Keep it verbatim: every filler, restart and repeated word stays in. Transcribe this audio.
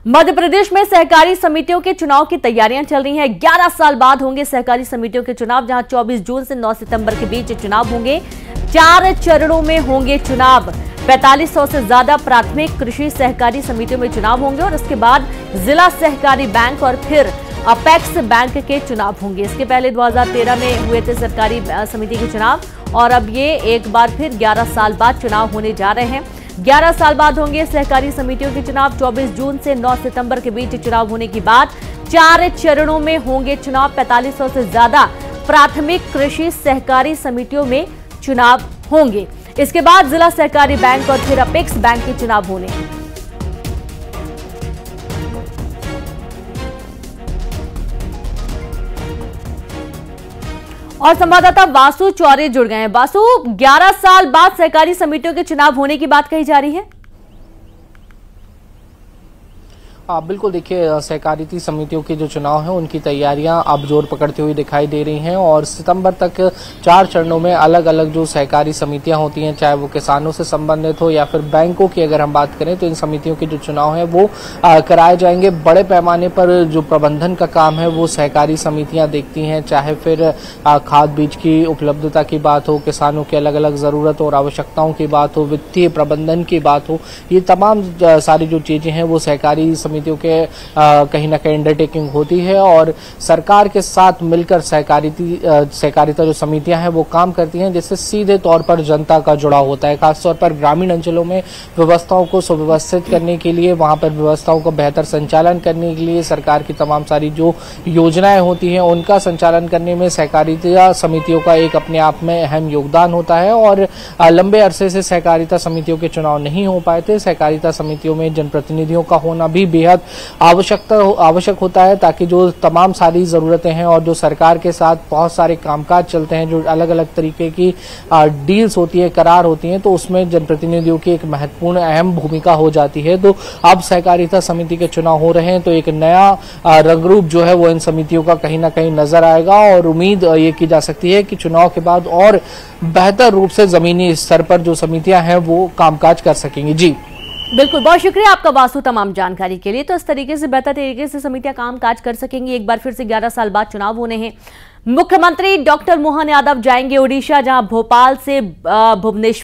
मध्य प्रदेश में सहकारी समितियों के चुनाव की तैयारियां चल रही हैं। ग्यारह साल बाद होंगे सहकारी समितियों के चुनाव, जहां चौबीस जून से नौ सितंबर के बीच चुनाव होंगे। चार चरणों में होंगे चुनाव। पैंतालीस सौ से ज्यादा प्राथमिक कृषि सहकारी समितियों में चुनाव होंगे और इसके बाद जिला सहकारी बैंक और फिर अपेक्स बैंक के चुनाव होंगे। इसके पहले दो हज़ार तेरह में हुए थे सरकारी समिति के चुनाव और अब ये एक बार फिर ग्यारह साल बाद चुनाव होने जा रहे हैं। ग्यारह साल बाद होंगे सहकारी समितियों के चुनाव। चौबीस जून से नौ सितंबर के बीच चुनाव होने के बाद चार चरणों में होंगे चुनाव। पैंतालीस सौ से ज्यादा प्राथमिक कृषि सहकारी समितियों में चुनाव होंगे। इसके बाद जिला सहकारी बैंक और फिर अपेक्स बैंक के चुनाव होने हैं। और संवाददाता वासु चौरे जुड़ गए हैं। वासु, ग्यारह साल बाद सहकारी समितियों के चुनाव होने की बात कही जा रही है। आप बिल्कुल देखिए, सहकारिता समितियों के जो चुनाव हैं उनकी तैयारियां अब जोर पकड़ती हुई दिखाई दे रही हैं और सितंबर तक चार चरणों में अलग अलग जो सहकारी समितियां होती हैं, चाहे वो किसानों से संबंधित हो या फिर बैंकों की अगर हम बात करें, तो इन समितियों के जो चुनाव हैं वो आ, कराए जाएंगे। बड़े पैमाने पर जो प्रबंधन का काम है वो सहकारी समितियां देखती हैं, चाहे फिर आ, खाद बीज की उपलब्धता की बात हो, किसानों की अलग अलग जरूरत और आवश्यकताओं की बात हो, वित्तीय प्रबंधन की बात हो, ये तमाम सारी जो चीजें हैं वो सहकारी समितियों के आ, कहीं ना कहीं अंडरटेकिंग होती है और सरकार के साथ मिलकर सहकारिता सहकारिता जो समितियां हैं वो काम करती हैं, जिससे सीधे तौर पर जनता का जुड़ाव होता है। खासतौर पर ग्रामीण अंचलों में व्यवस्थाओं को सुव्यवस्थित करने के लिए, वहां पर व्यवस्थाओं का बेहतर संचालन करने के लिए सरकार की तमाम सारी जो योजनाएं होती हैं उनका संचालन करने में सहकारिता समितियों का एक अपने आप में अहम योगदान होता है। और लंबे अरसे से सहकारिता समितियों के चुनाव नहीं हो पाए थे। सहकारिता समितियों में जनप्रतिनिधियों का होना भी बेहद आवश्यकता आवश्यक होता है, ताकि जो तमाम सारी जरूरतें हैं और जो सरकार के साथ बहुत सारे कामकाज चलते हैं, जो अलग अलग तरीके की डील्स होती है, करार होती हैं, तो उसमें जनप्रतिनिधियों की एक महत्वपूर्ण अहम भूमिका हो जाती है। तो अब सहकारिता समिति के चुनाव हो रहे हैं तो एक नया रंगरूप जो है वो इन समितियों का कहीं ना कहीं नजर आएगा और उम्मीद ये की जा सकती है कि चुनाव के बाद और बेहतर रूप से जमीनी स्तर पर जो समितियां हैं वो कामकाज कर सकेंगी। जी बिल्कुल, बहुत शुक्रिया आपका वासु तमाम जानकारी के लिए। तो इस तरीके से बेहतर तरीके से समितियां काम काज कर सकेंगी। एक बार फिर से ग्यारह साल बाद चुनाव होने हैं। मुख्यमंत्री डॉक्टर मोहन यादव जाएंगे ओडिशा, जहां भोपाल से भुवनेश्वर